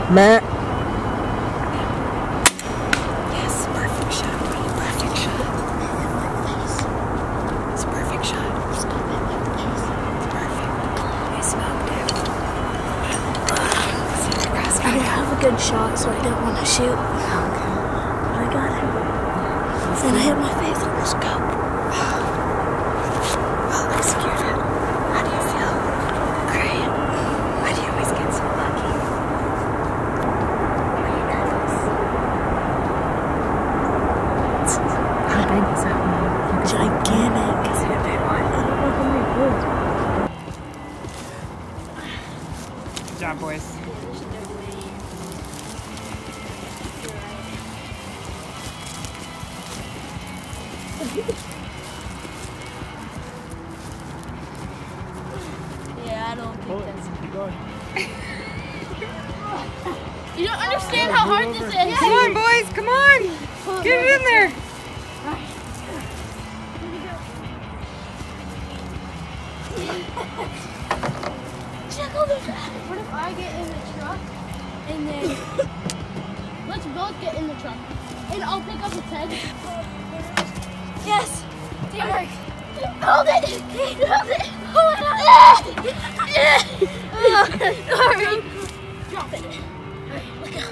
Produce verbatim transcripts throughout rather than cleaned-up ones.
Matt. Yes, perfect shot. Perfect shot. It's a perfect shot. It's perfect. I smoked it. I didn't have a good shot, so I didn't want to shoot. Okay. I got him. Then I hit my face on the scope. Well executed. How do you feel? Great. Why do you always get so lucky? Are you nervous? How big was that one? Gigantic. Is it a big one? I don't know how many bullets. Good job, boys. Yeah, I don't think that's... Keep going. You don't understand how hard this is. Come on, boys, come on! Get it in there! Check all this. What if I get in the truck and then let's both get in the truck and I'll pick up his head. Yes! Teamwork! Hold it! Hold it! Hold it! Alright. Drop it. Alright, let go.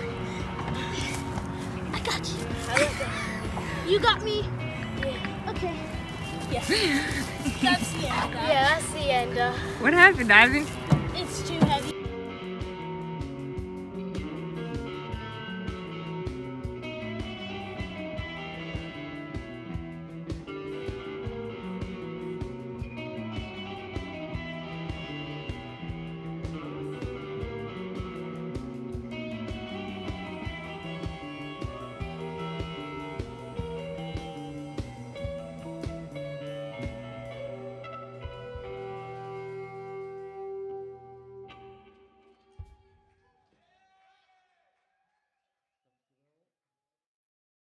I got you. I let go. You got me? Yeah. Okay. Yeah. That's the end. Yeah, that's the end. Uh, What happened, Ivan? it's too heavy.